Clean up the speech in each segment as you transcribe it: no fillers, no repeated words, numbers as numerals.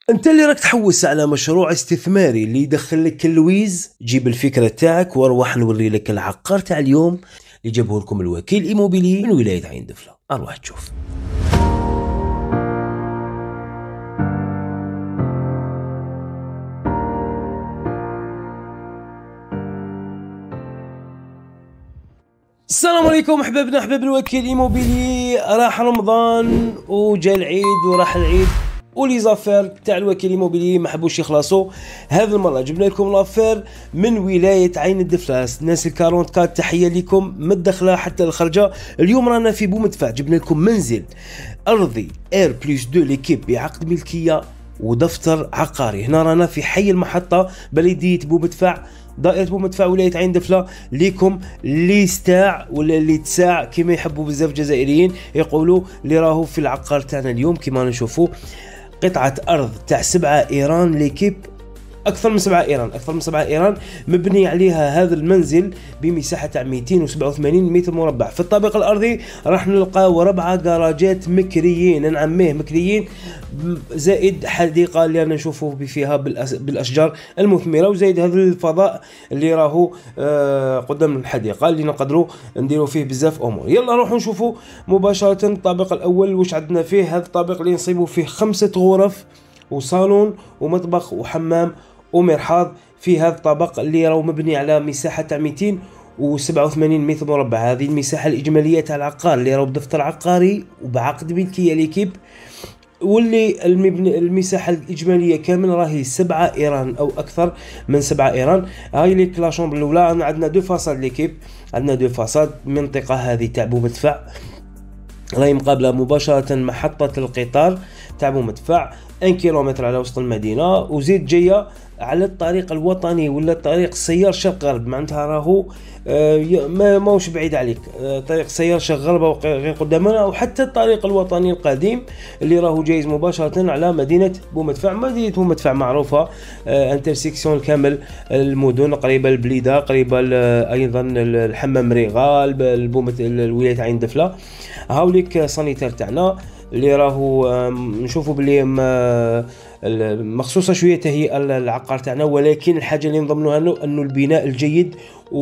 انت اللي راك تحوس على مشروع استثماري اللي يدخل لك اللويز، جيب الفكرة تاعك واروح نوري لك العقار تاع اليوم اللي جابه لكم الوكيل ايموبيلي من ولاية عين دفلة. اروح تشوف. السلام عليكم احبابنا احباب الوكيل ايموبيلي. راح رمضان وجا العيد وراح العيد ولي زافير تاع الوكيل ايموبيلي ما حبوش يخلصوا. هذه المره جبنا لكم لافير من ولايه عين الدفلاس. الناس الكارونت كات تحيه لكم من الدخله حتى الخرجه. اليوم رانا في بومدفع، جبنا لكم منزل ارضي اير بلس 2 ليكيب بعقد ملكيه ودفتر عقاري. هنا رانا في حي المحطه بلديه بومدفع، دائرة بومدفع ولاية عين دفلة. ليكم اللي يستاع ولا اللي تساع كما يحبوا بزاف جزائريين يقولوا اللي راهو في العقار تاعنا اليوم. كما نشوفوا قطعة أرض تاع 7 إيران ليكيب، أكثر من 7 إيران مبني عليها هذا المنزل بمساحة تاع 287 متر مربع. في الطابق الأرضي راح نلقاو 4 جراجات مكريين، نعميه مكريين، زائد حديقة اللي رانا نشوفوا فيها بالأشجار المثمرة، وزائد هذا الفضاء اللي راهو قدام الحديقة اللي نقدروا نديروا فيه بزاف أمور. يلا نروحوا نشوفوا مباشرة الطابق الأول واش عندنا فيه. هذا الطابق اللي نصيبوا فيه 5 غرف وصالون ومطبخ وحمام ومرحاض في هذا الطابق اللي راهو مبني على مساحة تاع 287 متر مربع. هذه المساحة الإجمالية تاع العقار اللي راهو بدفتر عقاري وبعقد ملكية ليكيب، واللي المساحة الإجمالية كامل راهي 7 إيران أو أكثر من 7 إيران. هاي ليك لا شومبر الأولى عندنا 2 فاصاد ليكيب، عندنا 2 فاصاد. المنطقة هذه تاع بومدفع راهي مقابلة مباشرة محطة القطار تاع بومدفع 1 كيلومتر على وسط المدينة، وزيد جاية على الطريق الوطني ولا الطريق السيار شرق غرب. معناتها راهو ماهوش بعيد عليك. طريق السيار شرق غرب غير قدامنا، وحتى الطريق الوطني القديم اللي راهو جايز مباشرة على مدينة بومدفع. مدينة بومدفع معروفة انترسيكسيون كامل المدن، قريبة البليدة، قريبة ايضا الحمام ريغال، الولاية عين دفلة. هاوليك سانيتير تاعنا اللي راهو نشوفوا بلي مخصوصة شوية تهيئة العقار تاعنا، ولكن الحاجة اللي نضمنوها انه البناء الجيد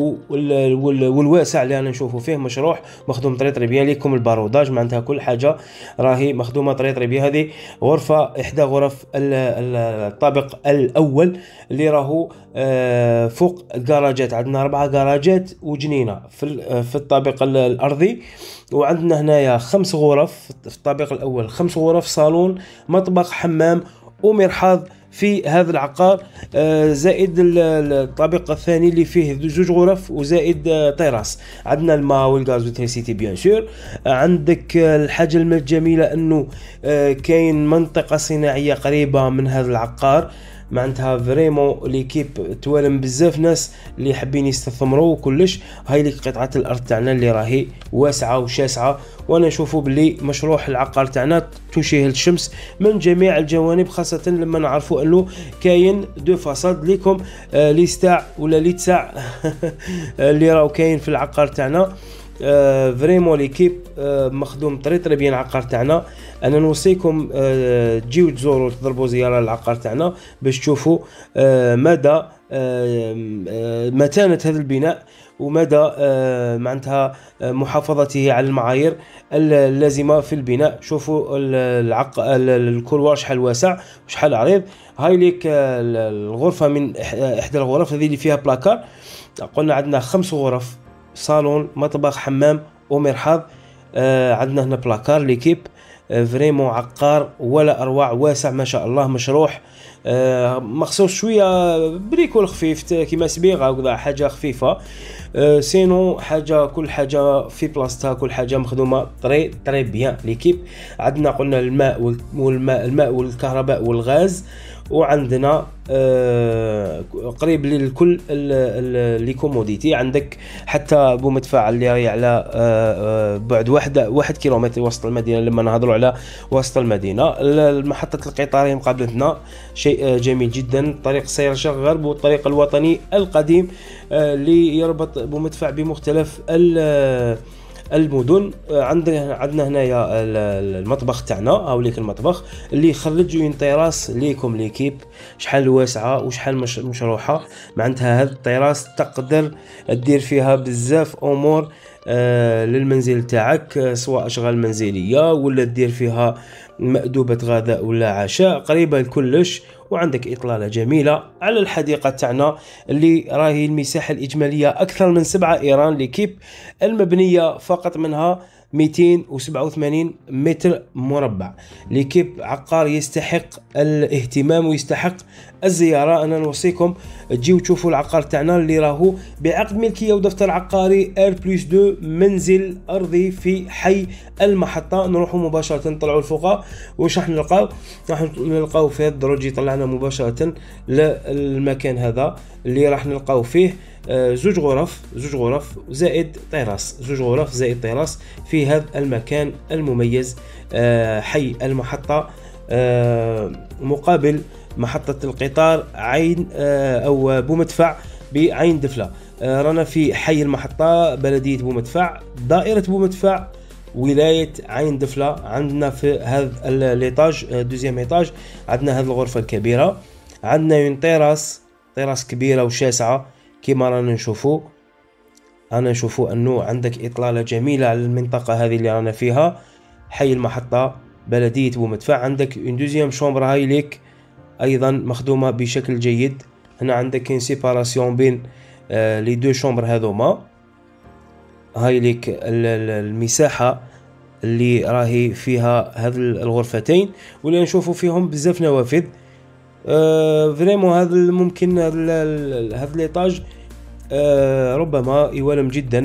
والواسع اللي انا نشوفوا فيه مشروع مخدوم طريطري بيان. ليكم الباروداج، معناتها كل حاجة راهي مخدومة طريطري بيان. هذه غرفة إحدى غرف الطابق الأول اللي راهو فوق الجراجات. عندنا 4 جراجات وجنينة في الطابق الأرضي، وعندنا هنايا 5 غرف في الطابق الأول، 5 غرف، صالون، مطبخ، حمام ومرحاض في هذا العقار، زائد الطابق الثاني اللي فيه 2 غرف وزائد تيراس. عندنا الماء والغاز والتريسيتي بيان سور. عندك الحاجة الجميلة انه كاين منطقة صناعية قريبة من هذا العقار. معناتها فريمون ليكيب توالم بزاف ناس اللي حابين يستثمروا وكلش. هاي لك قطعة الارض تاعنا اللي راهي واسعة وشاسعة، وانا نشوفوا بلي مشروع العقار تاعنا تشيه الشمس من جميع الجوانب، خاصة لما نعرفوا انه كاين 2 فاصاد. ليكم لي ستاع ولا لي تساع اللي راهو كاين في العقار تاعنا. فريمون ليكيب مخدوم طريطري بيان العقار تاعنا. انا نوصيكم تجيو تزوروا تضربوا زياره للعقار تاعنا باش تشوفوا مدى متانه هذا البناء ومدى معناتها محافظته على المعايير اللازمه في البناء. شوفوا الكولوار شحال واسع وشحال عريض. هاي ليك الغرفه من احدى الغرف هذه اللي فيها بلاكار. قلنا عندنا 5 غرف، صالون، مطبخ، حمام ومرحاض. عندنا هنا بلاكار ليكيب. فريمون عقار ولا اروع، واسع ما شاء الله. مشروع مخصوص شويه بريكول خفيف كيما صبيغه وكذا، حاجه خفيفه. سينو كل حاجه في بلاصتها، كل حاجه مخدومه طري بيان ليكيب. عندنا قلنا الماء والكهرباء والغاز، وعندنا قريب للكل لي كوموديتي. عندك حتى بومدفع اللي راهي على بعد 1 كيلومتر وسط المدينه. لما نهضروا على وسط المدينه، محطه القطار مقابلتنا، شيء جميل جدا. طريق السير شرق غرب والطريق الوطني القديم اللي يربط بومدفع بمختلف المدن. عندنا هنايا المطبخ تاعنا، هاوليك المطبخ اللي يخرج اون تيراس ليكم ليكيب شحال واسعه وشحال مشروحه. معناتها هاد التيراس تقدر دير فيها بزاف امور للمنزل تاعك، سواء اشغال منزليه ولا دير فيها مأدوبة غداء ولا عشاء، قريبة لكلش. وعندك إطلالة جميلة على الحديقة تاعنا اللي راهي المساحة الإجمالية أكثر من 7 إيران لكيب، المبنية فقط منها 287 متر مربع. لكيب عقار يستحق الاهتمام ويستحق الزيارة. أنا نوصيكم تجيو تشوفوا العقار تاعنا اللي راهو بعقد ملكية ودفتر عقاري R+2، منزل أرضي في حي المحطة. نروحوا مباشرة نطلعوا الفوق، واش راح نلقاو؟ راح نلقاو في هذا الدرج يطلعنا مباشرة للمكان هذا اللي راح نلقاو فيه زوج غرف زائد طراس، زوج غرف زائد طراس في هذا المكان المميز حي المحطة، مقابل محطة القطار عين أو بومدفع بعين دفلة. رانا في حي المحطة، بلدية بومدفع، دائرة بومدفع، ولاية عين دفلة. عندنا في هذا الإيطاج دوزيام إيطاج عندنا هذه الغرفة الكبيرة، عندنا طراس كبيرة وشاسعة كما رانا نشوفوا أنه عندك إطلالة جميلة على المنطقة هذه اللي رانا فيها، حي المحطة، بلدية بومدفع. عندك دوزيام شومبر هاي ليك أيضا مخدومة بشكل جيد. هنا عندك ان سيباراسيون بين لي دو شومبر هذوما. هاي ليك المساحة اللي راهي فيها هذه الغرفتين واللي نشوفوا فيهم بزاف نوافذ. فريمون هذا ممكن هذا ليطاج ربما يولم جدا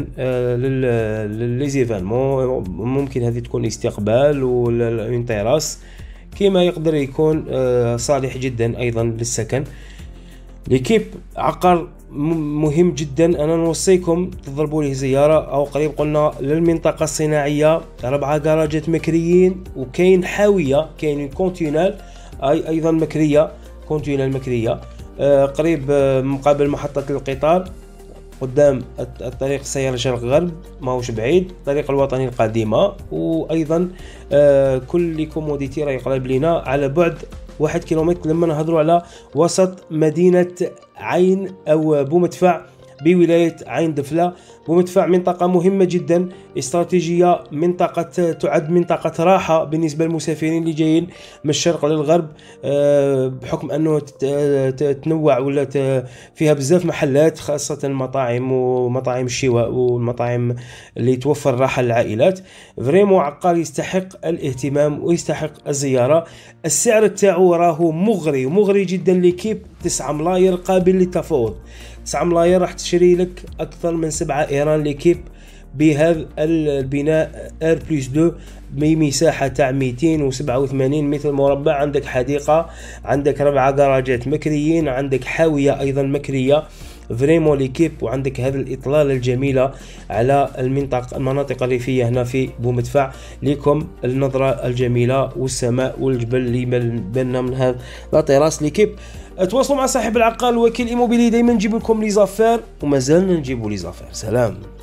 للزيفالمون، ممكن هذه تكون استقبال ولا اون تيراس، كما يقدر يكون صالح جدا ايضا للسكن. لكيب عقار مهم جدا، انا نوصيكم تضربوا له زياره او قريب. قلنا للمنطقه الصناعيه 4 كراجات مكريين، وكاين حاويه، كاين كونتينال ايضا مكريه، كونتينال مكريه قريب مقابل محطه القطار، قدام الطريق السيارة شرق غرب، ماهوش بعيد، الطريق الوطني القديمة. وايضا كل كوموديتي راهي قريب لينا على بعد 1 كيلومتر لما نهضروا على وسط مدينة عين أو بومدفع بولاية عين دفلة. بومدفع منطقة مهمة جدا استراتيجية، منطقة تعد منطقة راحة بالنسبة للمسافرين اللي جايين من الشرق للغرب، بحكم أنه تنوع ولا فيها بزاف محلات، خاصة المطاعم ومطاعم الشواء والمطاعم اللي توفر راحة للعائلات. فريمون عقار يستحق الاهتمام ويستحق الزيارة. السعر تاعو راهو مغري جدا لكيب، 9 ملاير قابل للتفاوض. 9 ملاير راح تشري لك أكثر من 7 إيران لكيب بهذا البناء R+2 بمساحة تاع 287 متر مربع. عندك حديقة، عندك 4 كراجات مكريين، عندك حاوية أيضا مكرية، فريمون ليكيب. وعندك هذه الإطلالة الجميلة على المناطق الريفية هنا في بومدفع. لكم النظرة الجميلة والسماء والجبل اللي بيننا من هذا لاطيراس ليكيب. تواصلوا مع صاحب العقار الوكيل ايموبيلي، دائما نجيب لكم لي زافير ومازالنا نجيبوا لي زافير. سلام.